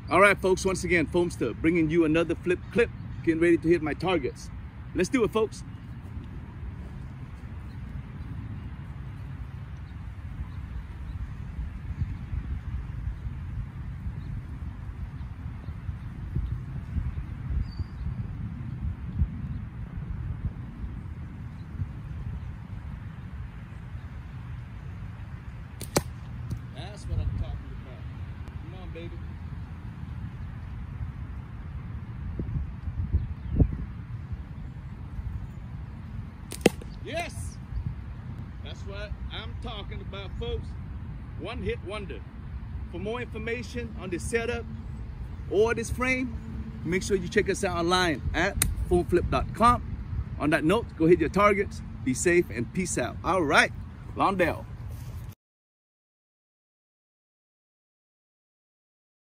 All right, folks, once again, Foamster, bringing you another flip clip, getting ready to hit my targets. Let's do it, folks. That's what I'm talking about. Come on, baby. Yes! That's what I'm talking about, folks. One hit wonder. For more information on this setup or this frame, make sure you check us out online at foamflip.com. On that note, go hit your targets, be safe, and peace out. All right, Londell.